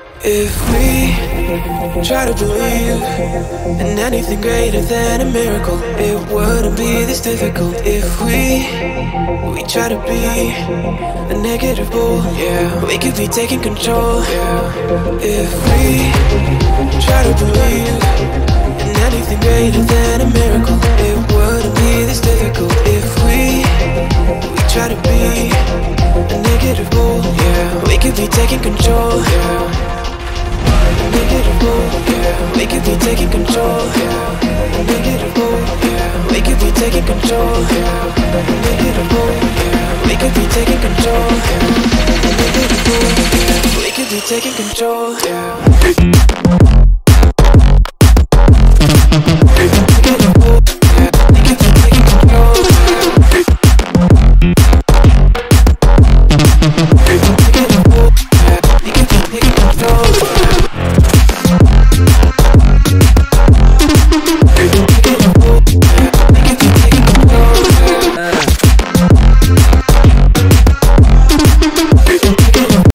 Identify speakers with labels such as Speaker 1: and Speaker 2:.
Speaker 1: If we try to believe in anything greater than a miracle, it wouldn't be this difficult. If we try to be a negative bull, yeah, we could be taking control, yeah. If we try to believe in anything greater than a miracle, it wouldn't be this difficult. If we try to be a negative bull, yeah, we could be taking control, yeah. Negative bull, yeah, we could be taking control, yeah. Negative bull, yeah, we could be taking control, yeah. Negative bull, yeah, we could be taking control, yeah. Negative bull, yeah, we could be taking control, yeah.